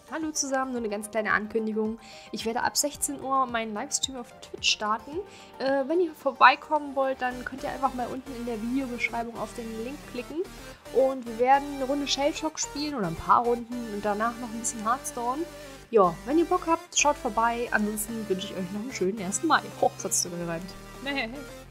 Hallo zusammen, nur eine ganz kleine Ankündigung. Ich werde ab 16 Uhr meinen Livestream auf Twitch starten. Wenn ihr vorbeikommen wollt, dann könnt ihr einfach mal unten in der Videobeschreibung auf den Link klicken. Und wir werden eine Runde Shellshock spielen oder ein paar Runden und danach noch ein bisschen Hearthstone. Ja, wenn ihr Bock habt, schaut vorbei. Ansonsten wünsche ich euch noch einen schönen 1. Mai. Oh, das hat sich sogar gereimt.